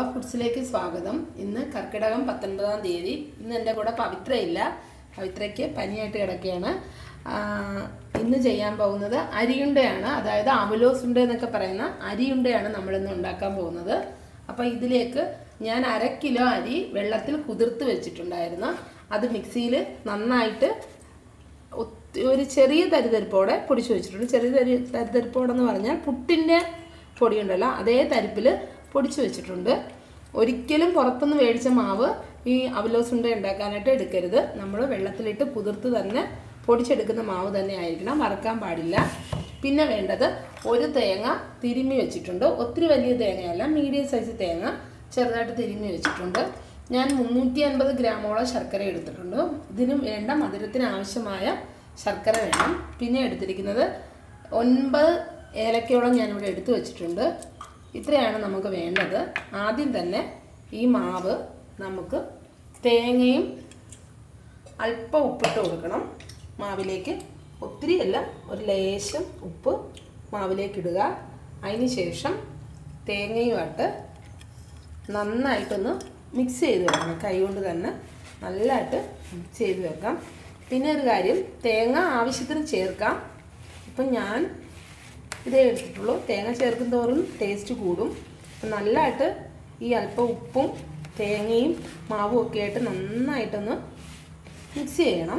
ഫുഡ്സിലേക്ക് സ്വാഗതം. ഇന്ന് കർക്കിടകം 19-ാം തീയതി. ഇന്ന് എൻ്റെ കൂടെ പവിത്ര ഇല്ല. പവിത്രയ്ക്ക് പനിയായിട്ട് കിടക്കുകയാണ്. ഇന്ന് ചെയ്യാൻ പോകുന്നത് അരിയുണ്ടയാണ്. അതായത് അവലോസ് ഉണ്ട എന്നൊക്കെ പറയുന്ന അരിയുണ്ടയാണ് നമ്മളിന്ന് ഉണ്ടാക്കാൻ പോകുന്നത്. അപ്പോൾ ഇതിലേക്ക് ഞാൻ 1/2 കിലോ അരി വെള്ളത്തിൽ കുതിർത്ത് വെച്ചിട്ടുണ്ടായിരുന്നു. അത് മിക്സിയിൽ നന്നായിട്ട് ഒരു ചെറിയ തരിതരിപ്പോടെ പൊടിച്ചു വെച്ചിട്ടുണ്ട്. ചെറിയ തരിതരിപ്പോടെന്ന് പറഞ്ഞാൽ പുട്ടിൻ്റെ പൊടിയുണ്ടല്ലോ, അതേ തരിപ്പിൽ പൊടിച്ചു വെച്ചിട്ടുണ്ട്. ഒരിക്കലും പുറത്തുനിന്ന് മേടിച്ച മാവ് ഈ അവലോസ് ഉണ്ട ഉണ്ടാക്കാനായിട്ട് എടുക്കരുത്. നമ്മൾ വെള്ളത്തിലിട്ട് കുതിർത്ത് തന്നെ പൊടിച്ചെടുക്കുന്ന മാവ് തന്നെ ആയിരിക്കണം, വറക്കാൻ പാടില്ല. പിന്നെ വേണ്ടത് ഒരു തേങ്ങ തിരുമ്മി വെച്ചിട്ടുണ്ട്. ഒത്തിരി വലിയ തേങ്ങയല്ല, മീഡിയം സൈസ് തേങ്ങ ചെറുതായിട്ട് തിരുമ്മി വെച്ചിട്ടുണ്ട്. ഞാൻ 350 ഗ്രാമോളം ശർക്കര എടുത്തിട്ടുണ്ട്. ഇതിന് വേണ്ട മധുരത്തിന് ആവശ്യമായ ശർക്കര വേണം. പിന്നെ എടുത്തിരിക്കുന്നത് 9 ഏലക്കയോളം ഞാനിവിടെ എടുത്തു വെച്ചിട്ടുണ്ട്. ഇത്രയാണ് നമുക്ക് വേണ്ടത്. ആദ്യം തന്നെ ഈ മാവ് നമുക്ക് തേങ്ങയും അല്പം ഉപ്പിട്ട് കൊടുക്കണം മാവിലേക്ക്. ഒത്തിരിയല്ല, ഒരു ലേശം ഉപ്പ് മാവിലേക്ക് ഇടുക. അതിന് ശേഷം തേങ്ങയുമായിട്ട് നന്നായിട്ടൊന്ന് മിക്സ് ചെയ്ത് വെക്കണം. കൈ കൊണ്ട് തന്നെ നല്ലതായിട്ട് മിക്സ് ചെയ്ത് വെക്കാം. പിന്നെ ഒരു കാര്യം, തേങ്ങ ആവശ്യത്തിന് ചേർക്കാം. ഇപ്പം ഞാൻ ഇതേ എടുത്തിട്ടുള്ളൂ. തേങ്ങ ചേർക്കും തോറും ടേസ്റ്റ് കൂടും. നല്ലതായിട്ട് ഈ അല്പം ഉപ്പും തേങ്ങയും മാവും ഒക്കെ ആയിട്ട് നന്നായിട്ടൊന്ന് മിക്സ് ചെയ്യണം.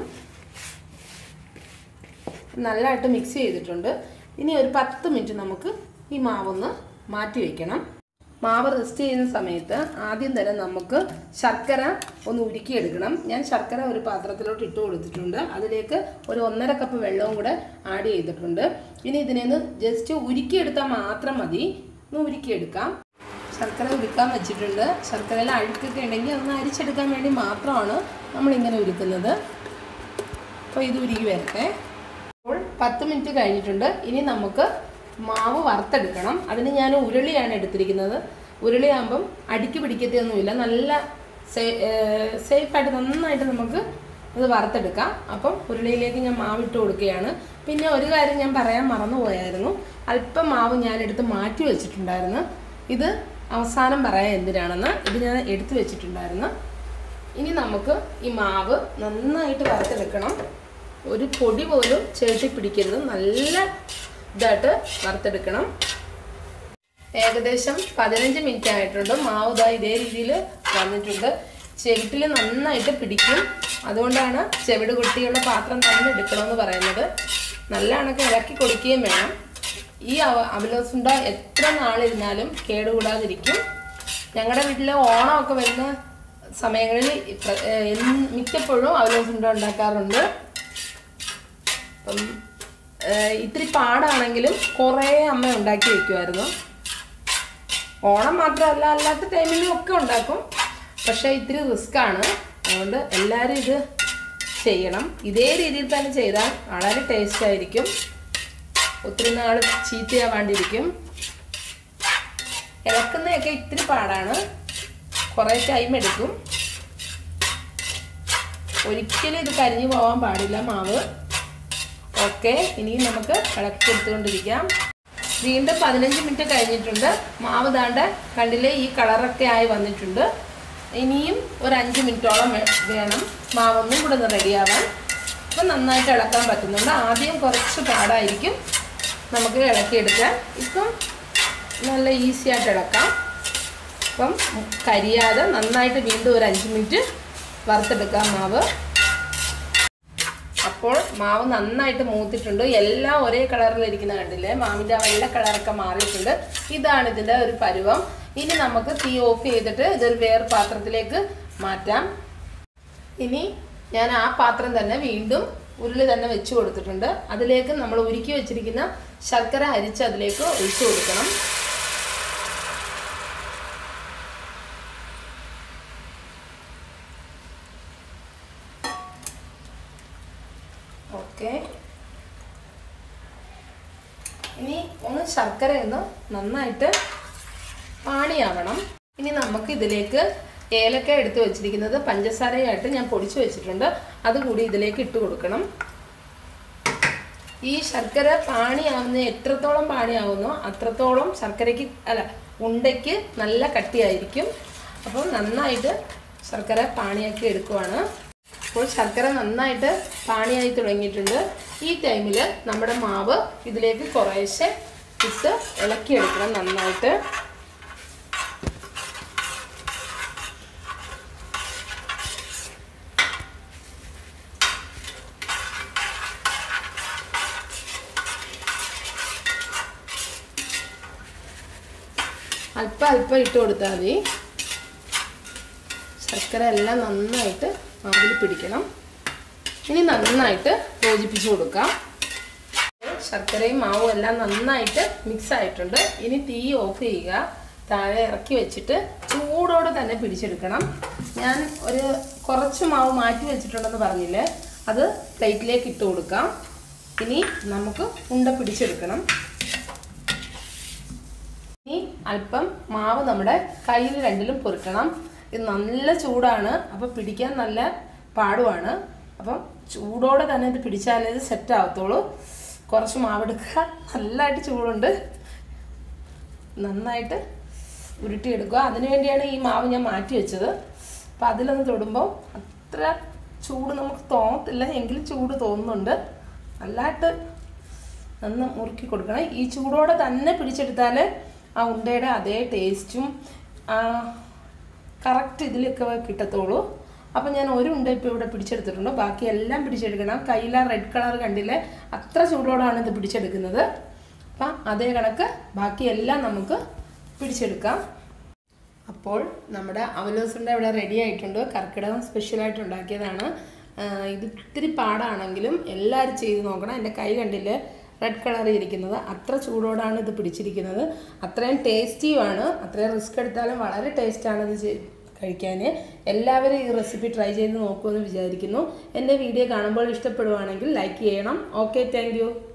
നല്ലതായിട്ട് മിക്സ് ചെയ്തിട്ടുണ്ട്. ഇനി ഒരു 10 മിനിറ്റ് നമുക്ക് ഈ മാവൊന്ന് മാറ്റി വയ്ക്കണം. മാവ് റെസ്റ്റ് ചെയ്യുന്ന സമയത്ത് ആദ്യം തന്നെ നമുക്ക് ശർക്കര ഒന്ന് ഉരുക്കിയെടുക്കണം. ഞാൻ ശർക്കര ഒരു പാത്രത്തിലോട്ട് ഇട്ട് കൊടുത്തിട്ടുണ്ട്. അതിലേക്ക് ഒരു 1.5 കപ്പ് വെള്ളവും കൂടെ ആഡ് ചെയ്തിട്ടുണ്ട്. ഇനി ഇതിനെ ജസ്റ്റ് ഉരുക്കിയെടുത്താൽ മാത്രം മതി. ഒന്ന് ഉരുക്കിയെടുക്കാം. ശർക്കര ഉരുക്കാൻ വെച്ചിട്ടുണ്ട്. ശർക്കരയിൽ അഴുക്കൊക്കെ ഉണ്ടെങ്കിൽ അതൊന്ന് അരിച്ചെടുക്കാൻ വേണ്ടി മാത്രമാണ് നമ്മളിങ്ങനെ ഉരുക്കുന്നത്. അപ്പോൾ ഇത് ഉരുക്കി വരട്ടെ. അപ്പോൾ 10 മിനിറ്റ് കഴിഞ്ഞിട്ടുണ്ട്. ഇനി നമുക്ക് മാവ് വറുത്തെടുക്കണം. അതിന് ഞാൻ ഉരുളിയാണ് എടുത്തിരിക്കുന്നത്. ഉരുളിയാകുമ്പം അടിക്ക് പിടിക്കത്തൊന്നുമില്ല. നല്ല സേഫായിട്ട് നന്നായിട്ട് നമുക്ക് ഇത് വറുത്തെടുക്കാം. അപ്പം ഉരുളിയിലേക്ക് ഞാൻ മാവിട്ട് കൊടുക്കുകയാണ്. പിന്നെ ഒരു കാര്യം ഞാൻ പറയാൻ മറന്നുപോയായിരുന്നു. അല്പം മാവ് ഞാൻ എടുത്ത് മാറ്റി വെച്ചിട്ടുണ്ടായിരുന്നു. ഇത് അവസാനം പറയാൻ എന്തിനാണെന്ന്. ഇത് ഞാൻ എടുത്തു വെച്ചിട്ടുണ്ടായിരുന്നു. ഇനി നമുക്ക് ഈ മാവ് നന്നായിട്ട് വറുത്തെടുക്കണം. ഒരു പൊടി പോലും ചേർത്തി പിടിക്കരുത്. നല്ല ഇതായിട്ട് വറുത്തെടുക്കണം. ഏകദേശം 15 മിനിറ്റ് ആയിട്ടുണ്ട്. മാവ് ഇതാ ഇതേ രീതിയിൽ വന്നിട്ടുണ്ട്. ചെവിട്ടിൽ നന്നായിട്ട് പിടിക്കും. അതുകൊണ്ടാണ് ചെവിട് കുട്ടിയുള്ള പാത്രം തന്നെ എടുക്കണമെന്ന് പറയുന്നത്. നല്ല കണക്ക് ഇളക്കി കൊടുക്കുകയും വേണം. ഈ അവലോസ് ഉണ്ട എത്ര നാളിരുന്നാലും കേടുകൂടാതിരിക്കും. ഞങ്ങളുടെ വീട്ടിൽ ഓണമൊക്കെ വരുന്ന സമയങ്ങളിൽ മിക്കപ്പോഴും അവലോസ് ഉണ്ട ഉണ്ടാക്കാറുണ്ട്. അപ്പം ഇത്തിരി പാടാണെങ്കിലും കുറേ അമ്മ ഉണ്ടാക്കി വയ്ക്കുമായിരുന്നു. ഓണം മാത്രമല്ല, അല്ലാത്ത ടൈമിലും ഒക്കെ ഉണ്ടാക്കും. പക്ഷേ ഇത്തിരി റിസ്ക്കാണ്. അതുകൊണ്ട് എല്ലാവരും ഇത് ചെയ്യണം. ഇതേ രീതിയിൽ തന്നെ ചെയ്താൽ വളരെ ടേസ്റ്റ് ആയിരിക്കും. ഒത്തിരി നാൾ ചീത്തയാവാണ്ടിരിക്കും. ഇളക്കുന്നതൊക്കെ ഇത്തിരി പാടാണ്, കുറേ ടൈം എടുക്കും. ഒരിക്കലും ഇത് കരിഞ്ഞു പോകാൻ പാടില്ല മാവ്. ഓക്കെ, ഇനിയും നമുക്ക് ഇളക്കി എടുത്തുകൊണ്ടിരിക്കാം. വീണ്ടും 15 മിനിറ്റ് കഴിഞ്ഞിട്ടുണ്ട്. മാവ് ദാണ്ട് കണ്ടില്ലേ, ഈ കളറൊക്കെ ആയി വന്നിട്ടുണ്ട്. ഇനിയും ഒരു 5 മിനിറ്റോളം വേണം മാവൊന്നും കൂടെ ഒന്ന് റെഡിയാവാൻ. അപ്പം നന്നായിട്ട് ഇളക്കാൻ പറ്റുന്നുണ്ട്. ആദ്യം കുറച്ച് പാടായിരിക്കും നമുക്ക് ഇളക്കിയെടുക്കാൻ. ഇപ്പം നല്ല ഈസി ആയിട്ട് ഇളക്കാം. അപ്പം കരിയാതെ നന്നായിട്ട് വീണ്ടും ഒരു 5 മിനിറ്റ് വറുത്തെടുക്കാം മാവ്. അപ്പോൾ മാവ് നന്നായിട്ട് മൂത്തിട്ടുണ്ട്. എല്ലാം ഒരേ കളറിലിരിക്കുന്ന കണ്ടില്ലേ, മാവിൻ്റെ വെള്ള കളറൊക്കെ മാറിയിട്ടുണ്ട്. ഇതാണ് ഇതിൻ്റെ ഒരു പരുവം. ഇനി നമുക്ക് തീ ഓഫ് ചെയ്തിട്ട് ഇതൊരു വേറെ പാത്രത്തിലേക്ക് മാറ്റാം. ഇനി ഞാൻ ആ പാത്രം തന്നെ വീണ്ടും ഉരുളി തന്നെ വെച്ച് കൊടുത്തിട്ടുണ്ട്. അതിലേക്ക് നമ്മൾ ഉരുക്കി വെച്ചിരിക്കുന്ന ശർക്കര അരിച്ച് അതിലേക്ക് ഒഴിച്ചു കൊടുക്കണം. ഓക്കെ, ഇനി ഒന്ന് ശർക്കരയൊന്ന് നന്നായിട്ട് പാണിയാവണം. ഇനി നമുക്ക് ഇതിലേക്ക് ഏലക്ക എടുത്ത് വെച്ചിരിക്കുന്നത് പഞ്ചസാരയായിട്ട് ഞാൻ പൊടിച്ചു വെച്ചിട്ടുണ്ട്. അതുകൂടി ഇതിലേക്ക് ഇട്ട് കൊടുക്കണം. ഈ ശർക്കര പാണിയാവുന്ന എത്രത്തോളം പാണിയാവുന്നോ അത്രത്തോളം ശർക്കരയ്ക്ക് ഉണ്ടയ്ക്ക് നല്ല കട്ടിയായിരിക്കും. അപ്പോൾ നന്നായിട്ട് ശർക്കര പാണിയാക്കി എടുക്കുവാണ്. അപ്പോൾ ശർക്കര നന്നായിട്ട് പാണിയായി തുടങ്ങിയിട്ടുണ്ട്. ഈ ടൈമിൽ നമ്മുടെ മാവ് ഇതിലേക്ക് കുറേശ്ശെ ഇട്ട് ഇളക്കിയെടുക്കണം നന്നായിട്ട്. അല്പം ഇട്ട് കൊടുത്താൽ മതി. ശർക്കര എല്ലാം നന്നായിട്ട് മാവിൽ പിടിക്കണം. ഇനി നന്നായിട്ട് യോജിപ്പിച്ച് കൊടുക്കാം. ശർക്കരയും മാവും എല്ലാം നന്നായിട്ട് മിക്സ് ആയിട്ടുണ്ട്. ഇനി തീ ഓഫ് ചെയ്യുക. താഴെ ഇറക്കി വെച്ചിട്ട് ചൂടോടെ തന്നെ പിടിച്ചെടുക്കണം. ഞാൻ കുറച്ച് മാവ് മാറ്റി വെച്ചിട്ടുണ്ടെന്ന് പറഞ്ഞില്ലേ, അത് പ്ലേറ്റിലേക്ക് ഇട്ട് കൊടുക്കാം. ഇനി നമുക്ക് ഉണ്ട പിടിച്ചെടുക്കണം. ഇനി അല്പം മാവ് നമ്മുടെ കയ്യിൽ രണ്ടിലും പൊരുക്കണം. ഇത് നല്ല ചൂടാണ്, അപ്പോൾ പിടിക്കാൻ നല്ല പാടുമാണ്. അപ്പം ചൂടോടെ തന്നെ ഇത് പിടിച്ചാലേ ഇത് സെറ്റ് ആവത്തുള്ളൂ. കുറച്ച് മാവെടുക്കുക. നല്ലതായിട്ട് ചൂടുണ്ട്. നന്നായിട്ട് ഉരുട്ടിയെടുക്കുക. അതിനു വേണ്ടിയാണ് ഈ മാവ് ഞാൻ മാറ്റി വെച്ചത്. അപ്പം അതിലൊന്ന് തൊടുമ്പോൾ അത്ര ചൂട് നമുക്ക് തോന്നത്തില്ല, എങ്കിലും ചൂട് തോന്നുന്നുണ്ട്. നല്ലതായിട്ട് നന്ന് മുറുക്കി കൊടുക്കണം. ഈ ചൂടോടെ തന്നെ പിടിച്ചെടുത്താൽ ആ ഉണ്ടയുടെ അതേ ടേസ്റ്റും കറക്റ്റ് ഇതിലൊക്കെ കിട്ടത്തുള്ളൂ. അപ്പം ഞാൻ ഒരു ഉണ്ട ഇപ്പോൾ ഇവിടെ പിടിച്ചെടുത്തിട്ടുണ്ട്. ബാക്കി എല്ലാം പിടിച്ചെടുക്കണം. കയ്യിൽ റെഡ് കളർ കണ്ടില്ലേ, അത്ര ചൂടോടാണ് ഇത് പിടിച്ചെടുക്കുന്നത്. അപ്പം അതേ കണക്ക് ബാക്കിയെല്ലാം നമുക്ക് പിടിച്ചെടുക്കാം. അപ്പോൾ നമ്മുടെ അവലോസുണ്ട ഇവിടെ റെഡി ആയിട്ടുണ്ട്. കർക്കിടകം സ്പെഷ്യലായിട്ട് ഉണ്ടാക്കിയതാണ്. ഇത് ഇത്തിരി പാടാണെങ്കിലും എല്ലാവരും ചെയ്ത് നോക്കണം. എൻ്റെ കൈ കണ്ടില്ലേ, റെഡ് കളർ ഇരിക്കുന്നത് അത്ര ചൂടോടാണ് ഇത് പിടിച്ചിരിക്കുന്നത്. അത്രയും ടേസ്റ്റിയുമാണ്. അത്രയും റിസ്ക് എടുത്താലും വളരെ ടേസ്റ്റാണ് ഇത് കഴിക്കാൻ. എല്ലാവരും ഈ റെസിപ്പി ട്രൈ ചെയ്ത് നോക്കുമെന്ന് വിചാരിക്കുന്നു. എൻ്റെ വീഡിയോ കാണുമ്പോൾ ഇഷ്ടപ്പെടുവാണെങ്കിൽ ലൈക്ക് ചെയ്യണം. Okay, thank U.